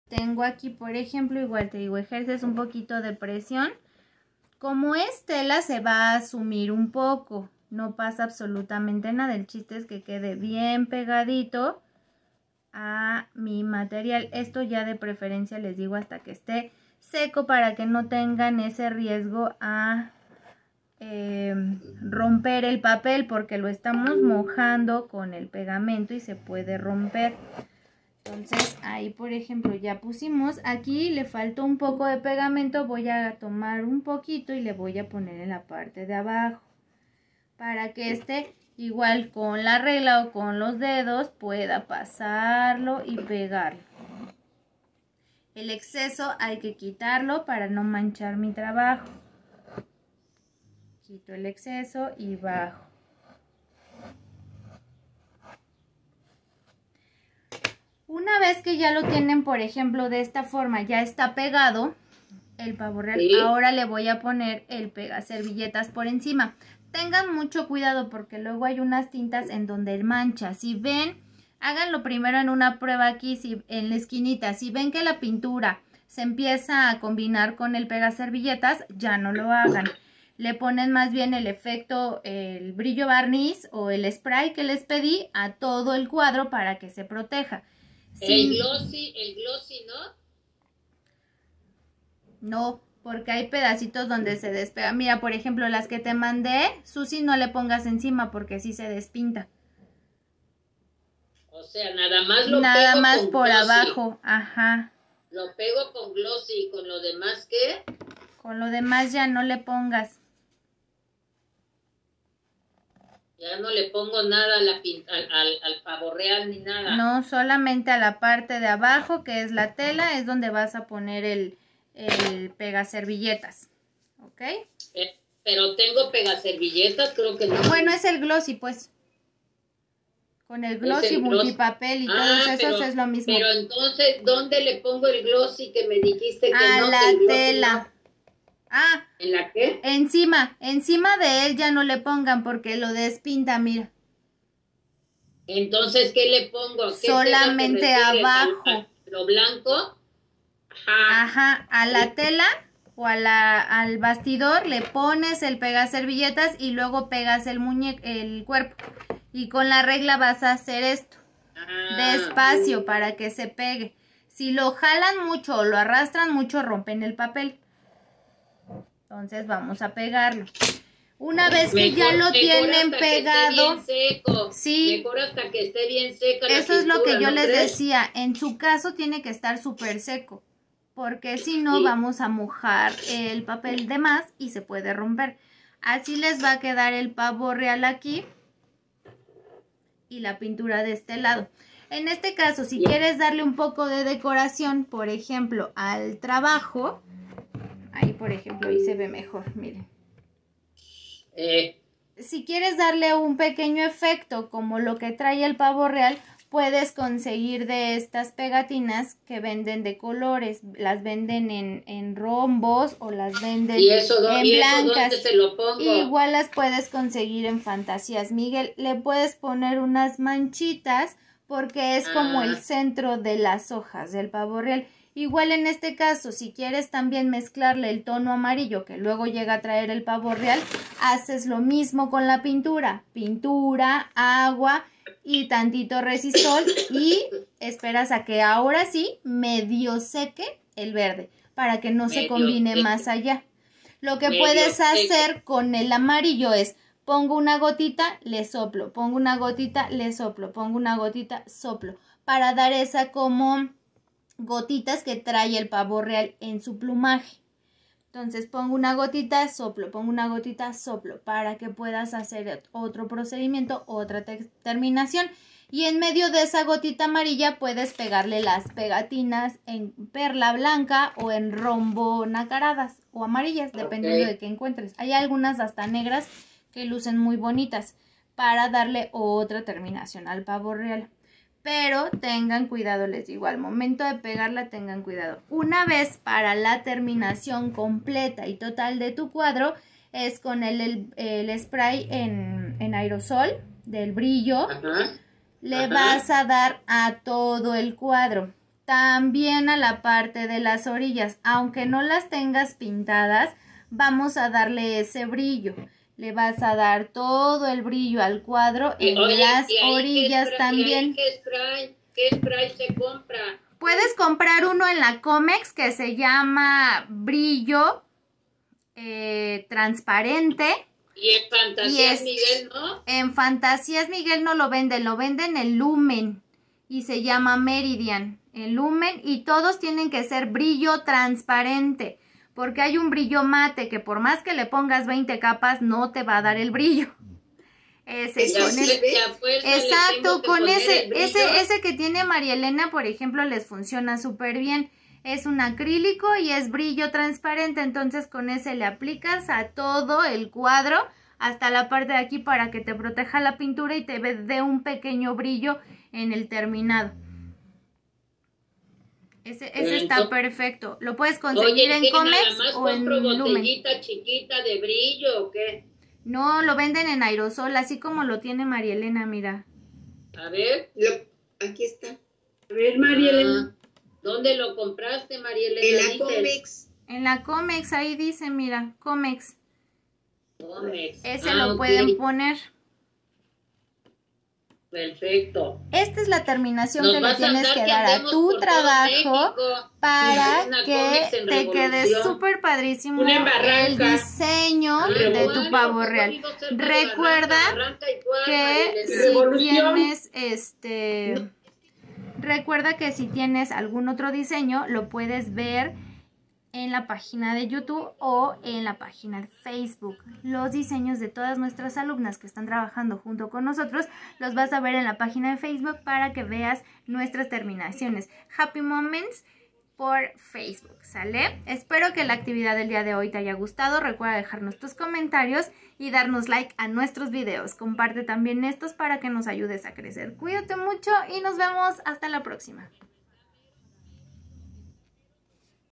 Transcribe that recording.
Tengo aquí, por ejemplo, igual te digo, ejerces un poquito de presión. Como es tela, se va a sumir un poco. No pasa absolutamente nada. El chiste es que quede bien pegadito a mi material. Esto ya de preferencia les digo hasta que esté seco para que no tengan ese riesgo a romper el papel, porque lo estamos mojando con el pegamento y se puede romper. Entonces ahí, por ejemplo, ya pusimos. Aquí le faltó un poco de pegamento. Voy a tomar un poquito y le voy a poner en la parte de abajo para que este, igual con la regla o con los dedos, pueda pasarlo y pegarlo. El exceso hay que quitarlo para no manchar mi trabajo. Quito el exceso y bajo. Una vez que ya lo tienen, por ejemplo, de esta forma, ya está pegado el pavo real. ¿Sí? Ahora le voy a poner el pegaservilletas por encima. Tengan mucho cuidado porque luego hay unas tintas en donde mancha. Si ven, háganlo primero en una prueba aquí, en la esquinita. Si ven que la pintura se empieza a combinar con el pegaservilletas, ya no lo hagan. Le ponen más bien el efecto, el brillo barniz o el spray que les pedí a todo el cuadro para que se proteja. El glossy, ¿no? No, porque hay pedacitos donde se despega. Mira, por ejemplo, las que te mandé, Susi, no le pongas encima porque sí se despinta. O sea, nada más lo nada pego más con por glossy. Abajo, ajá. Lo pego con glossy y con lo demás, ¿qué? Con lo demás ya no le pongas. Ya no le pongo nada al pavo real ni nada. No, solamente a la parte de abajo, que es la tela, es donde vas a poner el pegaservilletas. ¿Ok? Pero tengo pegaservilletas, creo que no. Bueno, es el glossy, pues. Con el glossy, multipapel y todos esos es lo mismo. Pero entonces, ¿dónde le pongo el glossy que me dijiste que a no? A la tela. No. Ah, ¿en la qué? Encima de él ya no le pongan porque lo despinta, mira. Entonces, ¿qué le pongo? ¿Qué solamente abajo? ¿Lo blanco? Ajá, a la tela o al bastidor le pones el pegaservilletas y luego pegas el cuerpo. Y con la regla vas a hacer esto. Despacio para que se pegue. Si lo jalan mucho o lo arrastran mucho, rompen el papel. Entonces vamos a pegarlo. Una vez que ya lo tienen pegado, sí, mejor hasta que esté bien seca. Eso es lo que yo les decía. En su caso tiene que estar súper seco, porque si no vamos a mojar el papel de más y se puede romper. Así les va a quedar el pavo real aquí y la pintura de este lado. En este caso, si quieres darle un poco de decoración, por ejemplo, al trabajo, ahí por ejemplo, ahí se ve mejor, miren. Si quieres darle un pequeño efecto como lo que trae el pavo real, puedes conseguir de estas pegatinas que venden de colores. Las venden en rombos o las venden en blancas. ¿Dónde se lo pongo? Igual las puedes conseguir en Fantasías Miguel. Le puedes poner unas manchitas porque es como el centro de las hojas del pavo real. Igual en este caso, si quieres también mezclarle el tono amarillo que luego llega a traer el pavo real, haces lo mismo con la pintura. Pintura, agua y tantito resistol y esperas a que ahora sí medio seque el verde para que no se combine más allá. Lo que puedes hacer con el amarillo es pongo una gotita, le soplo, pongo una gotita, le soplo, pongo una gotita, soplo, para dar esa como gotitas que trae el pavo real en su plumaje. Entonces pongo una gotita, soplo, pongo una gotita, soplo, para que puedas hacer otro procedimiento, otra terminación. Y en medio de esa gotita amarilla puedes pegarle las pegatinas en perla blanca o en rombo nacaradas o amarillas, dependiendo de qué encuentres. Hay algunas hasta negras que lucen muy bonitas para darle otra terminación al pavo real. Pero tengan cuidado, les digo, al momento de pegarla tengan cuidado. Una vez para la terminación completa y total de tu cuadro es con el spray en aerosol del brillo. Le vas a dar a todo el cuadro. también a la parte de las orillas. Aunque no las tengas pintadas, vamos a darle ese brillo. Le vas a dar todo el brillo al cuadro en las orillas también. ¿Qué spray se compra? Puedes comprar uno en la Comex que se llama brillo transparente. Y en Fantasías Miguel, ¿no? En Fantasías Miguel no lo venden en Lumen. Y se llama Meridian. En Lumen. Y todos tienen que ser brillo transparente. Porque hay un brillo mate que por más que le pongas 20 capas no te va a dar el brillo. Exacto, con ese que tiene María Elena, por ejemplo, les funciona súper bien. Es un acrílico y es brillo transparente, entonces con ese le aplicas a todo el cuadro, hasta la parte de aquí para que te proteja la pintura y te dé un pequeño brillo en el terminado. Ese está perfecto. Lo puedes conseguir en Comex o en Lumen. ¿Botellita chiquita de brillo o qué? No, lo venden en aerosol, así como lo tiene María Elena, mira. A ver. Aquí está. A ver, María Elena. ¿Dónde lo compraste, María Elena? En la Comex. En la Comex, ahí dice, mira, Comex. Ese lo ok. pueden poner. Perfecto. Esta es la terminación que le tienes que dar a tu trabajo para que te quede súper padrísimo el diseño de tu pavo real. Recuerda que si tienes algún otro diseño lo puedes ver en la página de YouTube o en la página de Facebook. Los diseños de todas nuestras alumnas que están trabajando junto con nosotros los vas a ver en la página de Facebook para que veas nuestras terminaciones. Happy Moments por Facebook, ¿sale? Espero que la actividad del día de hoy te haya gustado. Recuerda dejarnos tus comentarios y darnos like a nuestros videos. Comparte también estos para que nos ayudes a crecer. Cuídate mucho y nos vemos hasta la próxima.